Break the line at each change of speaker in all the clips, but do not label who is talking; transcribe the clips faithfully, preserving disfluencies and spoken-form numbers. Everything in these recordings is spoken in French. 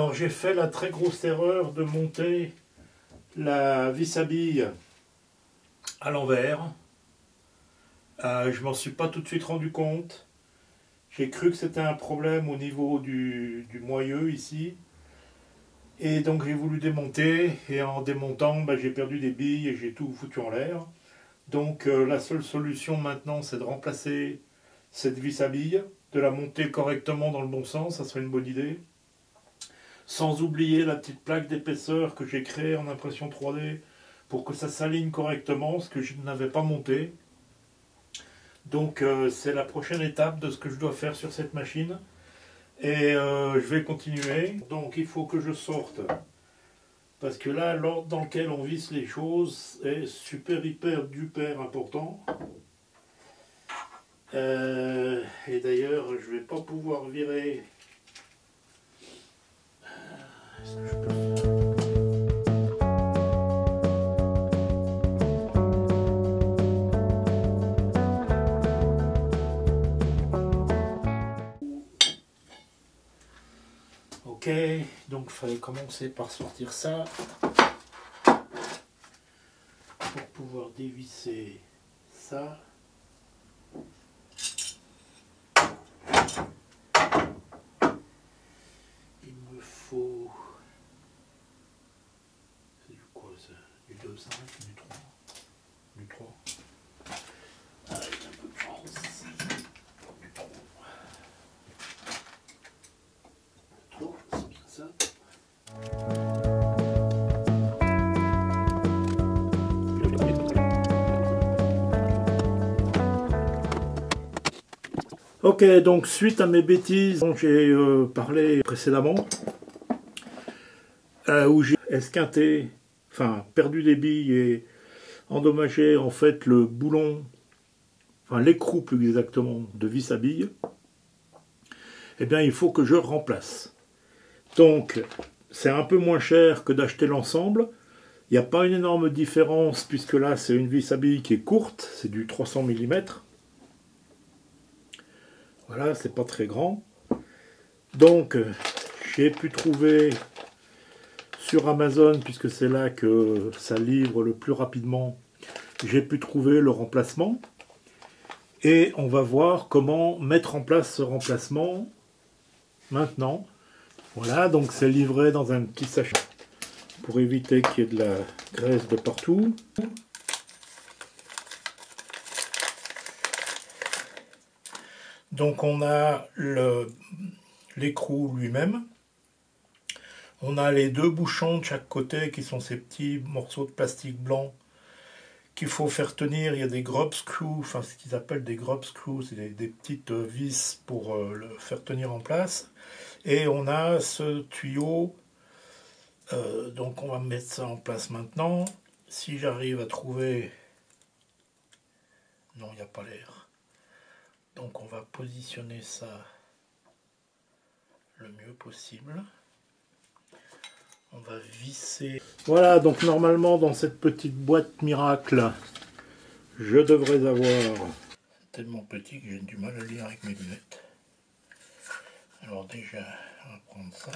Alors j'ai fait la très grosse erreur de monter la vis à billes à l'envers. Euh, je m'en suis pas tout de suite rendu compte. J'ai cru que c'était un problème au niveau du, du moyeu ici. Et donc j'ai voulu démonter, et en démontant, bah, j'ai perdu des billes et j'ai tout foutu en l'air. Donc euh, la seule solution maintenant, c'est de remplacer cette vis à billes, de la monter correctement dans le bon sens, ça serait une bonne idée. Sans oublier la petite plaque d'épaisseur que j'ai créée en impression trois D pour que ça s'aligne correctement, ce que je n'avais pas monté. Donc euh, c'est la prochaine étape de ce que je dois faire sur cette machine. Et euh, je vais continuer. Donc il faut que je sorte. Parce que là, l'ordre dans lequel on visse les choses est super, hyper, duper important. Euh, et d'ailleurs, je ne vais pas pouvoir virer. Est-ce que je peux... Ok, donc il fallait commencer par sortir ça pour pouvoir dévisser ça. Il me faut... C'est du quoi ça? Du deux virgule cinq, du trois? Du trois. Avec un peu de chance. Du trois. trois, c'est bien ça. Ok, donc suite à mes bêtises dont j'ai euh, parlé précédemment, euh, où j'ai esquinté, enfin perdu des billes et endommagé en fait le boulon, enfin l'écrou plus exactement, de vis à billes, eh bien il faut que je remplace. Donc c'est un peu moins cher que d'acheter l'ensemble. Il n'y a pas une énorme différence puisque là c'est une vis à billes qui est courte, c'est du trois cents millimètres. Voilà, c'est pas très grand. Donc, j'ai pu trouver sur Amazon, puisque c'est là que ça livre le plus rapidement, j'ai pu trouver le remplacement. Et on va voir comment mettre en place ce remplacement maintenant. Voilà, donc c'est livré dans un petit sachet pour éviter qu'il y ait de la graisse de partout. Donc on a l'écrou lui-même, on a les deux bouchons de chaque côté qui sont ces petits morceaux de plastique blanc qu'il faut faire tenir. Il y a des grub screws, enfin ce qu'ils appellent des grub screws, c'est des, des petites vis pour euh, le faire tenir en place. Et on a ce tuyau, euh, donc on va mettre ça en place maintenant. Si j'arrive à trouver... Non, il n'y a pas l'air. Donc on va positionner ça le mieux possible. On va visser. Voilà, donc normalement dans cette petite boîte miracle, je devrais avoir... C'est tellement petit que j'ai du mal à lire avec mes lunettes. Alors déjà, on va prendre ça.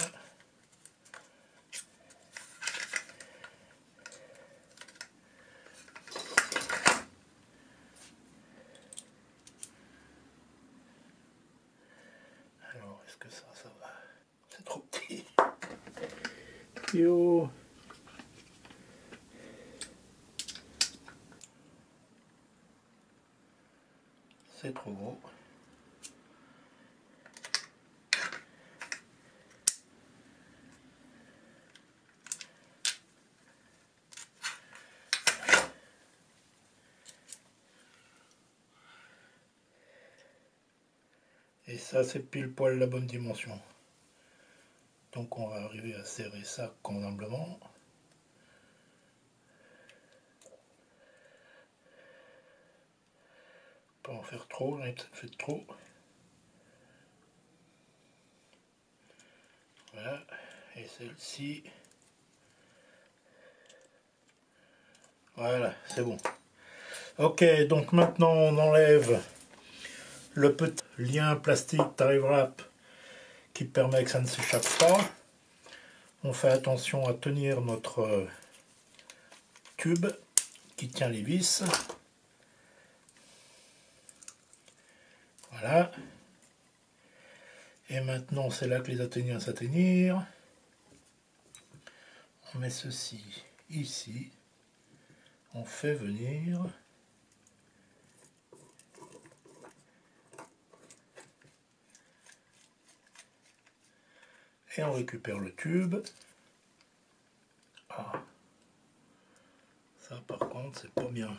Est-ce que ça, ça va? C'est trop petit. Yo. C'est trop gros. Et ça, c'est pile poil la bonne dimension. Donc on va arriver à serrer ça convenablement. Pas en faire trop, j'en ai peut-être fait trop. Voilà. Et celle-ci. Voilà, c'est bon. Ok, donc maintenant on enlève le petit lien plastique Tariwrap qui permet que ça ne s'échappe pas. On fait attention à tenir notre tube qui tient les vis. Voilà. Et maintenant, c'est là que les atteignants s'atteignirent. On met ceci ici. On fait venir. Et on récupère le tube. Ah. Ça par contre, c'est pas bien.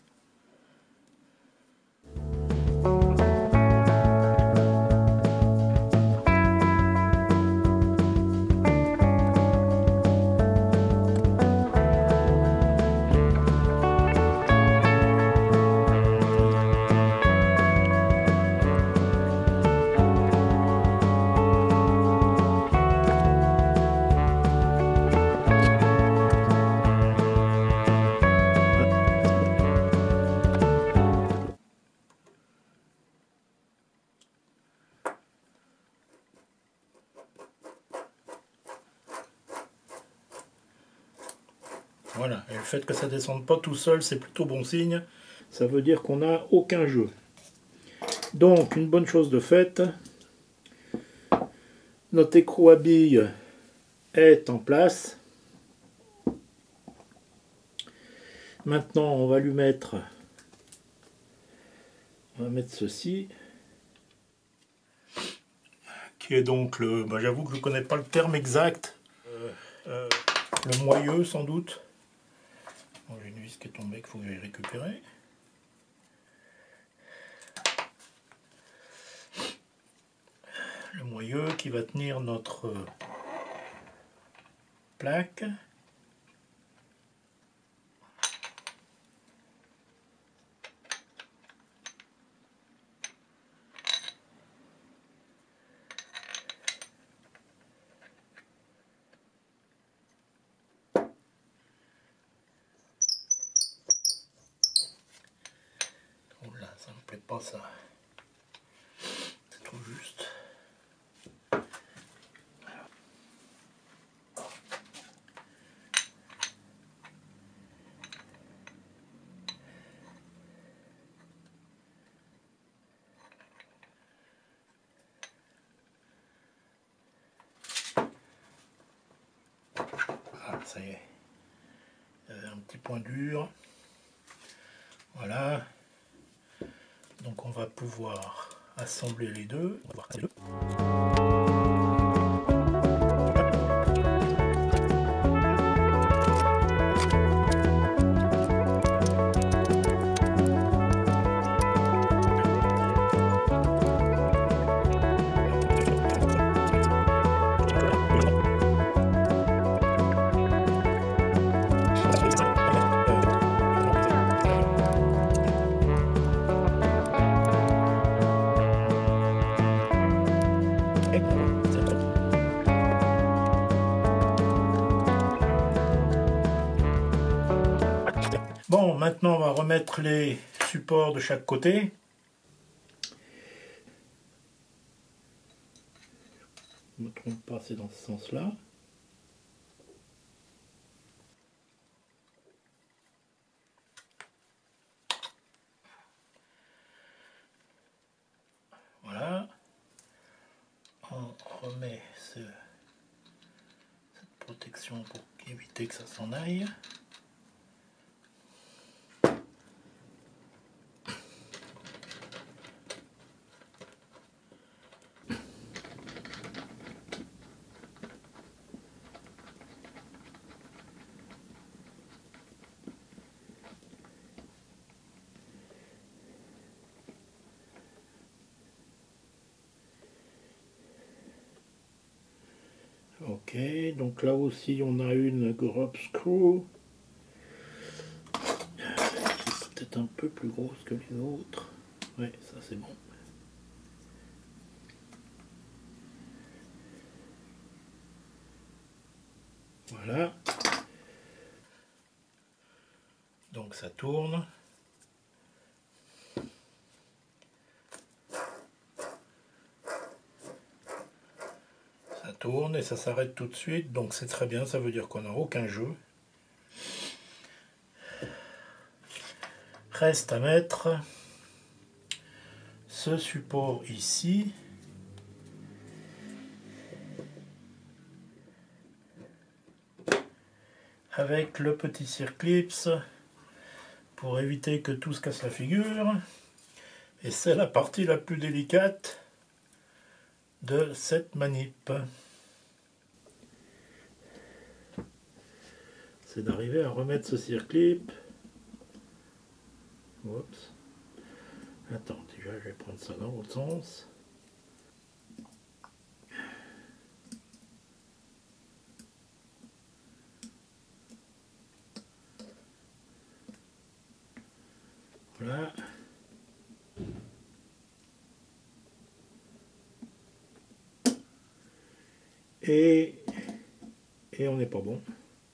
Voilà, et le fait que ça ne descende pas tout seul, c'est plutôt bon signe. Ça veut dire qu'on n'a aucun jeu. Donc, une bonne chose de faite, notre écrou à billes est en place. Maintenant, on va lui mettre, on va mettre ceci, qui est donc le, ben j'avoue que je ne connais pas le terme exact, euh, euh, le moyeu sans doute. Bon, j'ai une vis qui est tombée qu'il faut que j'aille récupérer. Le moyeu qui va tenir notre plaque. Oh là, ça me plaît pas ça. C'est trop juste. Ah, ça y est. Il y avait un petit point dur. Voilà. Donc on va pouvoir assembler les deux. On va voir les deux. Bon, maintenant on va remettre les supports de chaque côté. Je ne me trompe pas, c'est dans ce sens-là. Voilà. On remet ce, cette protection pour éviter que ça s'en aille. Ok, donc là aussi on a une grub screw qui est peut-être un peu plus grosse que les autres. Ouais, ça c'est bon. Voilà. Donc ça tourne. Ça tourne et ça s'arrête tout de suite, donc c'est très bien, ça veut dire qu'on n'a aucun jeu. Reste à mettre ce support ici. Avec le petit circlips pour éviter que tout se casse la figure. Et c'est la partie la plus délicate de cette manip. C'est d'arriver à remettre ce circlip. Oups. Attends, déjà je vais prendre ça dans l'autre sens. Voilà. Et, et on n'est pas bon.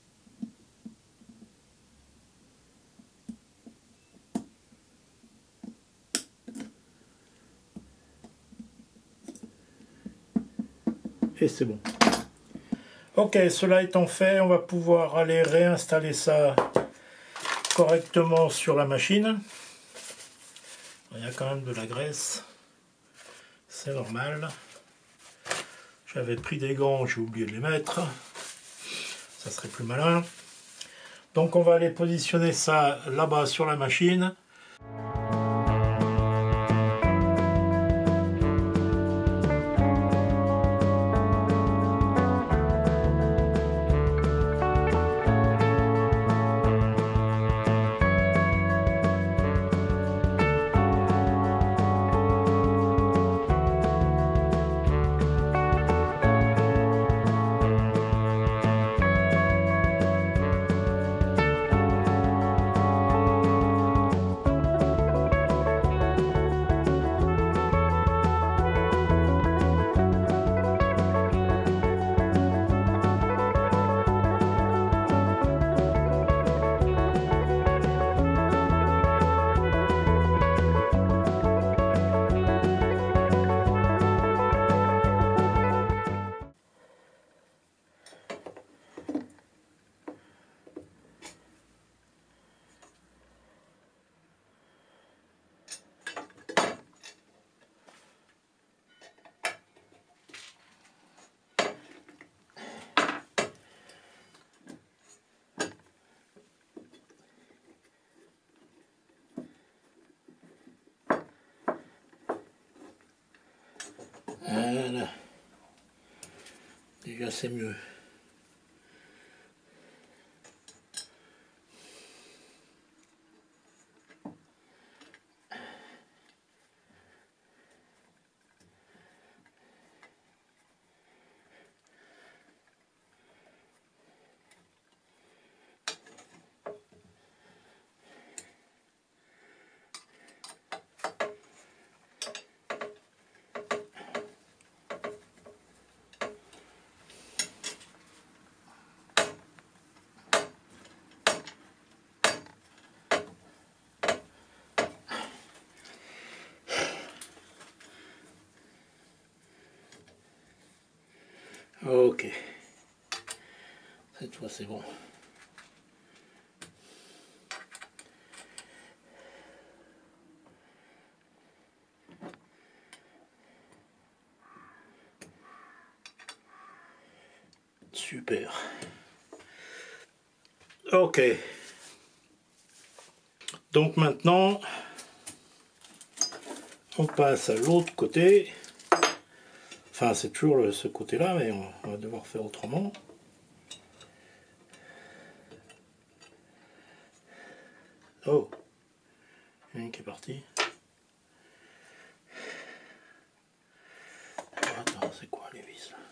Et c'est bon. Ok, cela étant fait, on va pouvoir aller réinstaller ça correctement sur la machine. Il y a quand même de la graisse, c'est normal. J'avais pris des gants, j'ai oublié de les mettre. Ça serait plus malin. Donc on va aller positionner ça là-bas sur la machine. Voilà. Déjà c'est mieux. Ok, cette fois c'est bon. Super. Ok. Donc maintenant, on passe à l'autre côté. Enfin, c'est toujours le, ce côté-là, mais on, on va devoir faire autrement. Oh, il y en a un qui est parti. Attends, c'est quoi les vis là?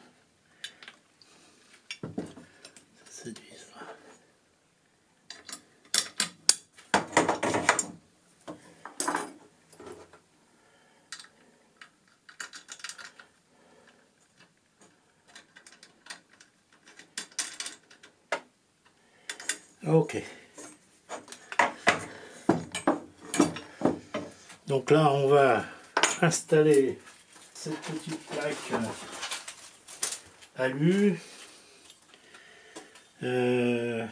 C'est cette vis là. Ok. Donc là, on va installer cette petite plaque alu. Euh...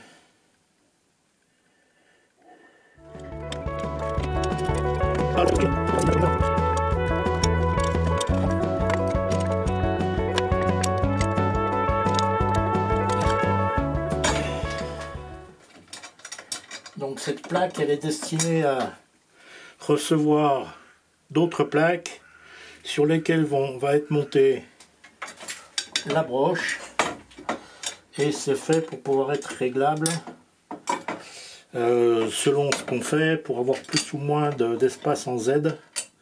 Donc cette plaque, elle est destinée à recevoir d'autres plaques sur lesquelles vont, va être montée la broche, et c'est fait pour pouvoir être réglable euh, selon ce qu'on fait, pour avoir plus ou moins de, d'espace en Z.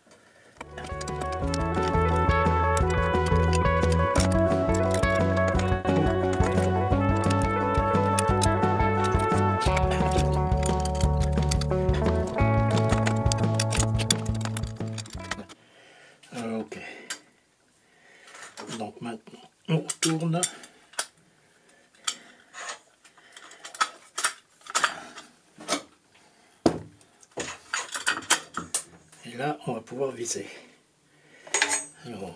Euh, ok. Donc maintenant on retourne. Et là, on va pouvoir visser. Alors,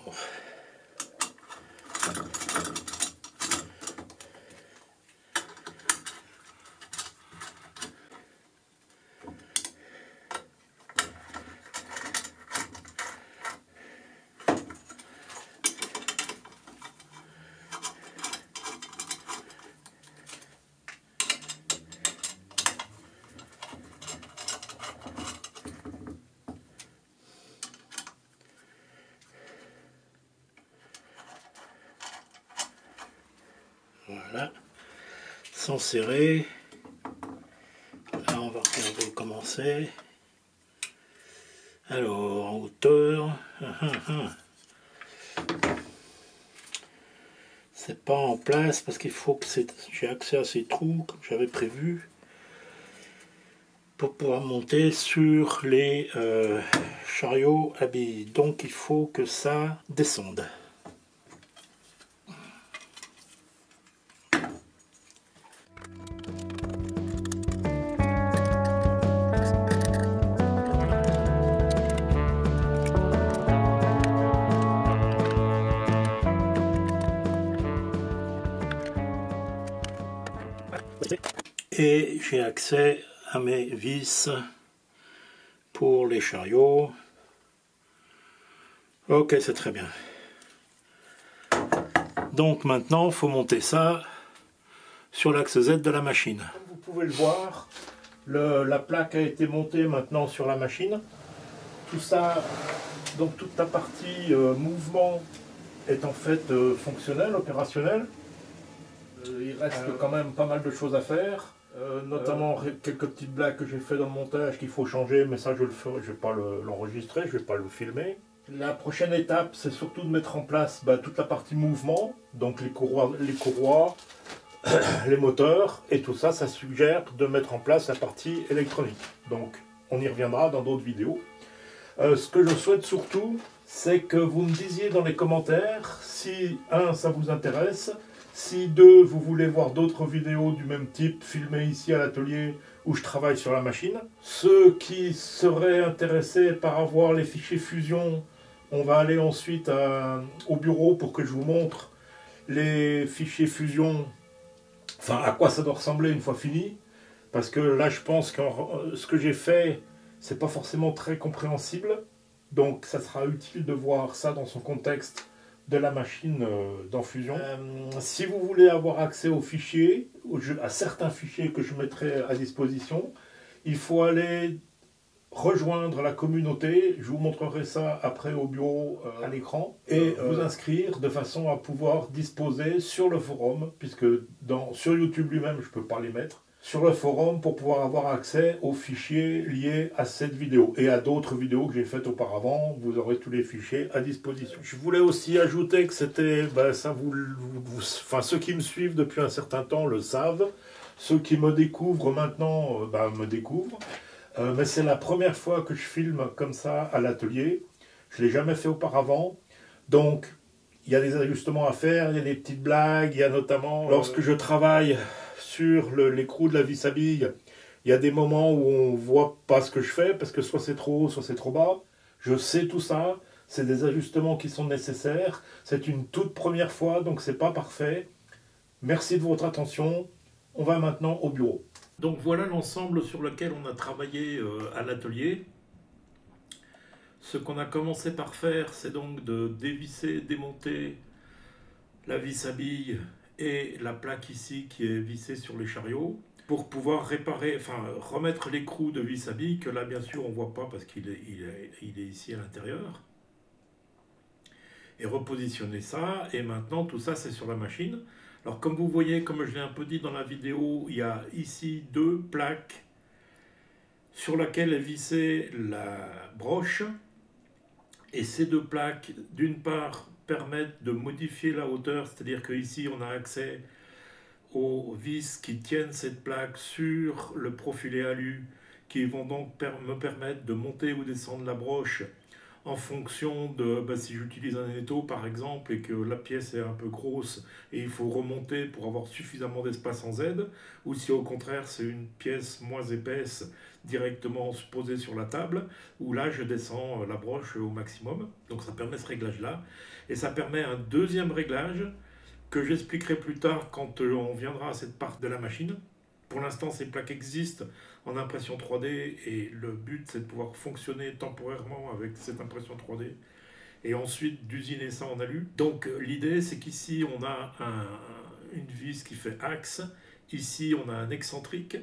voilà, sans serrer. Là, on va recommencer. Alors, en hauteur, c'est pas en place parce qu'il faut que j'ai accès à ces trous comme j'avais prévu pour pouvoir monter sur les euh, chariots à billes. Donc, il faut que ça descende. Et j'ai accès à mes vis pour les chariots. Ok, c'est très bien. Donc maintenant, il faut monter ça sur l'axe Z de la machine. Comme vous pouvez le voir, le, la plaque a été montée maintenant sur la machine. Tout ça, donc toute la partie euh, mouvement est en fait euh, fonctionnelle, opérationnelle. Euh, il reste euh, quand même pas mal de choses à faire. Euh, notamment euh, quelques petites blagues que j'ai fait dans le montage qu'il faut changer, mais ça je le ferai, je ne vais pas l'enregistrer, le, je ne vais pas le filmer. La prochaine étape, c'est surtout de mettre en place bah, toute la partie mouvement, donc les courroies, les, courroies les moteurs, et tout ça, ça suggère de mettre en place la partie électronique. Donc on y reviendra dans d'autres vidéos. Euh, ce que je souhaite surtout, c'est que vous me disiez dans les commentaires si, un, ça vous intéresse, si deux, vous voulez voir d'autres vidéos du même type filmées ici à l'atelier où je travaille sur la machine. Ceux qui seraient intéressés par avoir les fichiers Fusion, on va aller ensuite à, au bureau pour que je vous montre les fichiers Fusion, enfin à quoi ça doit ressembler une fois fini. Parce que là je pense que ce que j'ai fait, c'est pas forcément très compréhensible. Donc ça sera utile de voir ça dans son contexte de la machine euh, dans Fusion. Euh, si vous voulez avoir accès aux fichiers, à certains fichiers que je mettrai à disposition, il faut aller rejoindre la communauté. Je vous montrerai ça après au bureau euh, à l'écran, et euh, vous inscrire de façon à pouvoir disposer sur le forum, puisque dans, sur YouTube lui-même je ne peux pas les mettre, sur le forum pour pouvoir avoir accès aux fichiers liés à cette vidéo et à d'autres vidéos que j'ai faites auparavant. Vous aurez tous les fichiers à disposition. Je voulais aussi ajouter que c'était, ben, ça vous, vous, vous, enfin ceux qui me suivent depuis un certain temps le savent, ceux qui me découvrent maintenant ben, me découvrent, euh, mais c'est la première fois que je filme comme ça à l'atelier. Je ne l'ai jamais fait auparavant, donc il y a des ajustements à faire, il y a des petites blagues, il y a notamment lorsque je travaille sur l'écrou de la vis à billes, il y a des moments où on ne voit pas ce que je fais, parce que soit c'est trop haut, soit c'est trop bas. Je sais tout ça, C'est des ajustements qui sont nécessaires. C'est une toute première fois, donc c'est pas parfait. Merci de votre attention. On va maintenant au bureau. Donc voilà l'ensemble sur lequel on a travaillé euh, à l'atelier. Ce qu'on a commencé par faire, c'est donc de dévisser, démonter la vis à billes et la plaque ici qui est vissée sur les chariots pour pouvoir réparer, enfin remettre l'écrou de vis à billes que là bien sûr on ne voit pas parce qu'il est, il est, il est ici à l'intérieur, et repositionner ça. Et maintenant tout ça c'est sur la machine. Alors comme vous voyez, comme je l'ai un peu dit dans la vidéo, il y a ici deux plaques sur laquelle est vissée la broche, et ces deux plaques d'une part permettent de modifier la hauteur, c'est-à-dire qu'ici on a accès aux vis qui tiennent cette plaque sur le profilé alu, qui vont donc per me permettre de monter ou descendre la broche en fonction de, bah, si j'utilise un étau par exemple et que la pièce est un peu grosse et il faut remonter pour avoir suffisamment d'espace en Z, ou si au contraire c'est une pièce moins épaisse directement posée sur la table, où là je descends la broche au maximum. Donc ça permet ce réglage là, et ça permet un deuxième réglage que j'expliquerai plus tard quand on viendra à cette partie de la machine. Pour l'instant, ces plaques existent en impression trois D et le but, c'est de pouvoir fonctionner temporairement avec cette impression trois D et ensuite d'usiner ça en alu. Donc l'idée, c'est qu'ici, on a un, une vis qui fait axe, ici, on a un excentrique,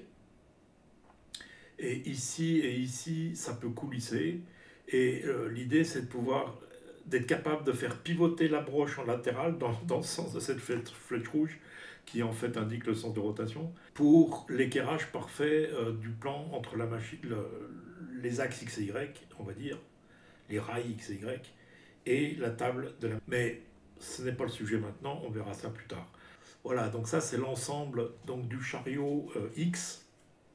et ici et ici, ça peut coulisser. Et euh, l'idée, c'est de pouvoir d'être capable de faire pivoter la broche en latéral dans, dans le sens de cette flèche, flèche rouge qui en fait indique le sens de rotation, pour l'équerrage parfait euh, du plan entre la machine, le, les axes X et Y, on va dire, les rails X et Y, et la table de la... Mais ce n'est pas le sujet maintenant, on verra ça plus tard. Voilà, donc ça c'est l'ensemble donc du chariot euh, X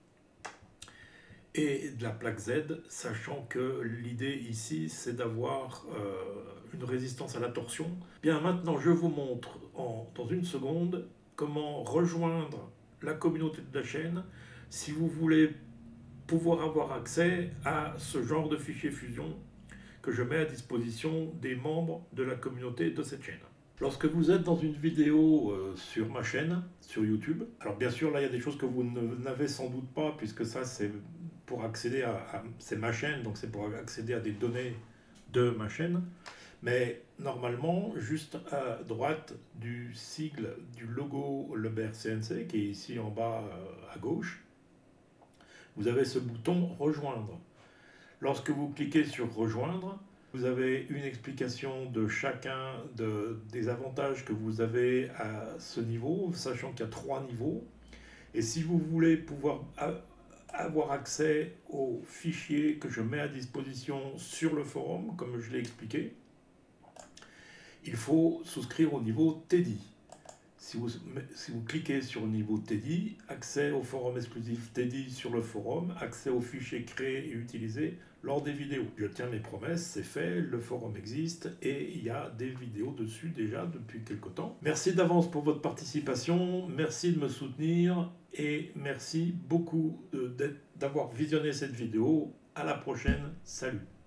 et de la plaque Z, sachant que l'idée ici c'est d'avoir euh, une résistance à la torsion. Bien, maintenant je vous montre en, dans une seconde comment rejoindre la communauté de la chaîne si vous voulez pouvoir avoir accès à ce genre de fichier Fusion que je mets à disposition des membres de la communauté de cette chaîne. Lorsque vous êtes dans une vidéo euh, sur ma chaîne, sur YouTube, alors bien sûr là il y a des choses que vous n'avez sans doute pas, puisque ça c'est pour accéder à, à c'est ma chaîne, donc c'est pour accéder à des données de ma chaîne. Mais normalement, juste à droite du sigle du logo Lebert C N C, qui est ici en bas euh, à gauche, vous avez ce bouton rejoindre. Lorsque vous cliquez sur rejoindre, vous avez une explication de chacun de, des avantages que vous avez à ce niveau, sachant qu'il y a trois niveaux. Et si vous voulez pouvoir avoir accès aux fichiers que je mets à disposition sur le forum, comme je l'ai expliqué, il faut souscrire au niveau Teddy. Si vous, si vous cliquez sur le niveau Teddy, accès au forum exclusif Teddy sur le forum, accès aux fichiers créés et utilisés lors des vidéos. Je tiens mes promesses, c'est fait, le forum existe et il y a des vidéos dessus déjà depuis quelque temps. Merci d'avance pour votre participation, merci de me soutenir et merci beaucoup d'avoir visionné cette vidéo. À la prochaine, salut.